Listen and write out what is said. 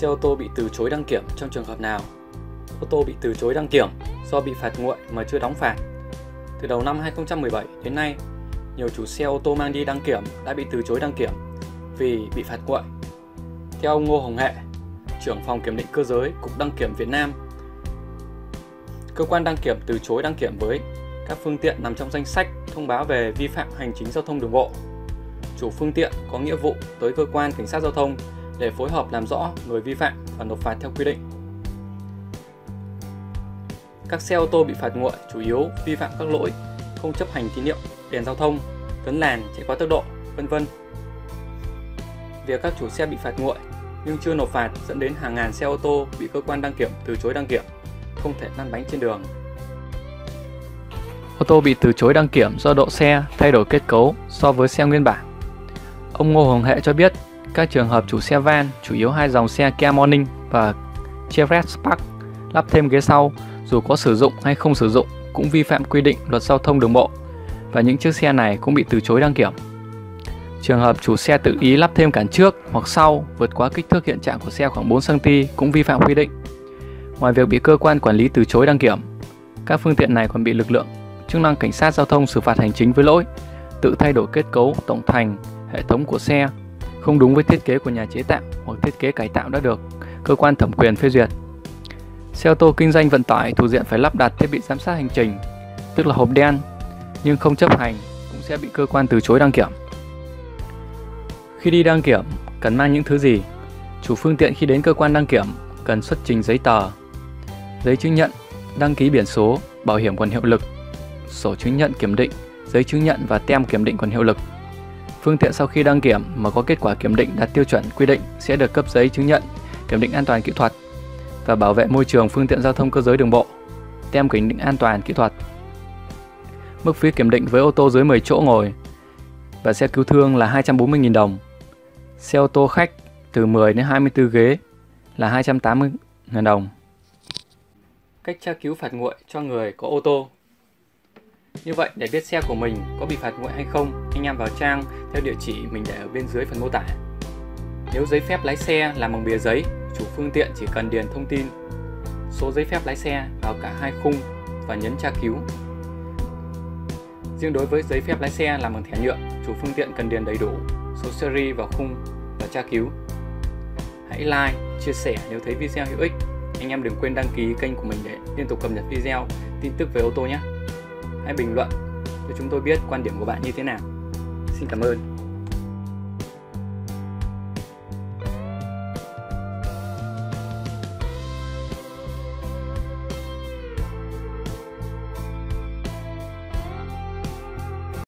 Xe ô tô bị từ chối đăng kiểm trong trường hợp nào? Ô tô bị từ chối đăng kiểm do bị phạt nguội mà chưa đóng phạt. Từ đầu năm 2017 đến nay, nhiều chủ xe ô tô mang đi đăng kiểm đã bị từ chối đăng kiểm vì bị phạt nguội. Theo ông Ngô Hồng Hệ, trưởng phòng kiểm định cơ giới Cục Đăng kiểm Việt Nam, cơ quan đăng kiểm từ chối đăng kiểm với các phương tiện nằm trong danh sách thông báo về vi phạm hành chính giao thông đường bộ. Chủ phương tiện có nghĩa vụ tới cơ quan cảnh sát giao thông để phối hợp làm rõ người vi phạm và nộp phạt theo quy định. Các xe ô tô bị phạt nguội chủ yếu vi phạm các lỗi không chấp hành tín hiệu đèn giao thông, lấn làn, chạy quá tốc độ, v.v. Việc các chủ xe bị phạt nguội nhưng chưa nộp phạt dẫn đến hàng ngàn xe ô tô bị cơ quan đăng kiểm từ chối đăng kiểm, không thể lăn bánh trên đường. Ô tô bị từ chối đăng kiểm do độ xe thay đổi kết cấu so với xe nguyên bản. Ông Ngô Hồng Hệ cho biết các trường hợp chủ xe van, chủ yếu hai dòng xe Kia Morning và Chevrolet Spark lắp thêm ghế sau dù có sử dụng hay không sử dụng cũng vi phạm quy định luật giao thông đường bộ và những chiếc xe này cũng bị từ chối đăng kiểm. Trường hợp chủ xe tự ý lắp thêm cản trước hoặc sau vượt quá kích thước hiện trạng của xe khoảng 4 cm cũng vi phạm quy định. Ngoài việc bị cơ quan quản lý từ chối đăng kiểm, các phương tiện này còn bị lực lượng chức năng cảnh sát giao thông xử phạt hành chính với lỗi tự thay đổi kết cấu, tổng thành, hệ thống của xe, không đúng với thiết kế của nhà chế tạo hoặc thiết kế cải tạo đã được cơ quan thẩm quyền phê duyệt. Xe ô tô kinh doanh vận tải thuộc diện phải lắp đặt thiết bị giám sát hành trình, tức là hộp đen, nhưng không chấp hành cũng sẽ bị cơ quan từ chối đăng kiểm. Khi đi đăng kiểm, cần mang những thứ gì? Chủ phương tiện khi đến cơ quan đăng kiểm cần xuất trình giấy tờ, giấy chứng nhận, đăng ký biển số, bảo hiểm còn hiệu lực, sổ chứng nhận kiểm định, giấy chứng nhận và tem kiểm định còn hiệu lực. Phương tiện sau khi đăng kiểm mà có kết quả kiểm định đạt tiêu chuẩn quy định sẽ được cấp giấy chứng nhận kiểm định an toàn kỹ thuật và bảo vệ môi trường phương tiện giao thông cơ giới đường bộ, tem kiểm định an toàn kỹ thuật. Mức phí kiểm định với ô tô dưới 10 chỗ ngồi và xe cứu thương là 240.000 đồng. Xe ô tô khách từ 10 đến 24 ghế là 280.000 đồng. Cách tra cứu phạt nguội cho người có ô tô. Như vậy, để biết xe của mình có bị phạt nguội hay không, anh em vào trang theo địa chỉ mình để ở bên dưới phần mô tả. Nếu giấy phép lái xe làm bằng bìa giấy, chủ phương tiện chỉ cần điền thông tin số giấy phép lái xe vào cả hai khung và nhấn tra cứu. Riêng đối với giấy phép lái xe làm bằng thẻ nhựa, chủ phương tiện cần điền đầy đủ số series vào khung và tra cứu. Hãy like, chia sẻ nếu thấy video hữu ích. Anh em đừng quên đăng ký kênh của mình để liên tục cập nhật video, tin tức về ô tô nhé. Hãy bình luận cho chúng tôi biết quan điểm của bạn như thế nào. Xin cảm ơn.